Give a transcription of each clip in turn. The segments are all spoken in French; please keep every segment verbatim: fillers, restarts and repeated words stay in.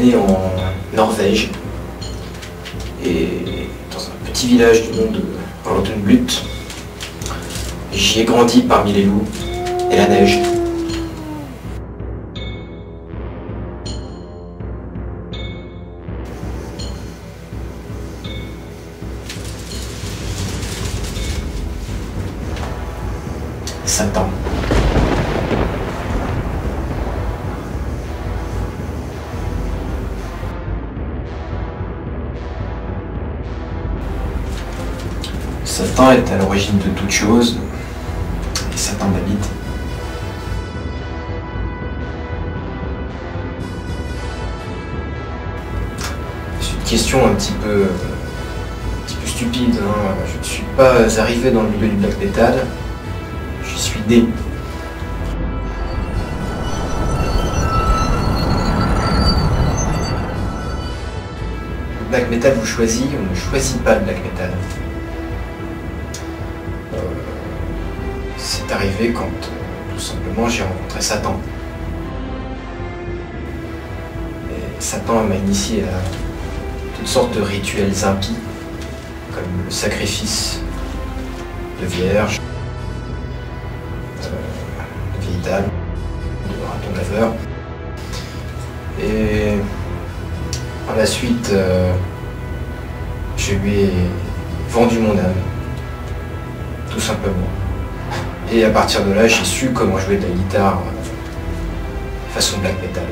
né en Norvège et dans un petit village du nom de Rotenblut. J'y ai grandi parmi les loups et la neige. Satan. Satan est à l'origine de toute chose, et Satan m'habite. C'est une question un petit peu, un petit peu stupide, hein. Je ne suis pas arrivé dans le milieu du black metal, j'y suis né. Le black metal vous choisit, on ne choisit pas le black metal. C'est arrivé quand, euh, tout simplement, j'ai rencontré Satan. Et Satan m'a initié à toutes sortes de rituels impies, comme le sacrifice de vierges, euh, de vieilles dames, de ratons laveurs. Et par la suite, euh, je lui ai vendu mon âme, tout simplement. Et à partir de là, j'ai su comment jouer de la guitare façon black metal.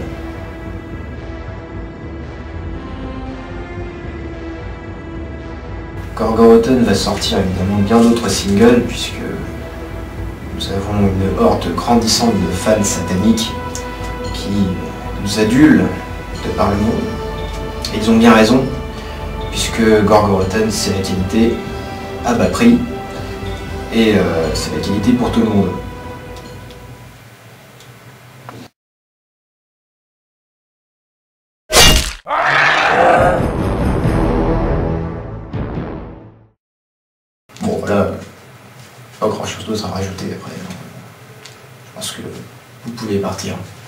Gorgoroten va sortir évidemment bien d'autres singles, puisque nous avons une horde grandissante de fans sataniques qui nous adulent de par le monde. Et ils ont bien raison, puisque Gorgoroten, c'est la qualité à bas prix. Et euh, c'est la qualité pour tout le monde. Bon voilà, pas grand chose d'autre à rajouter après. Je pense que vous pouvez partir.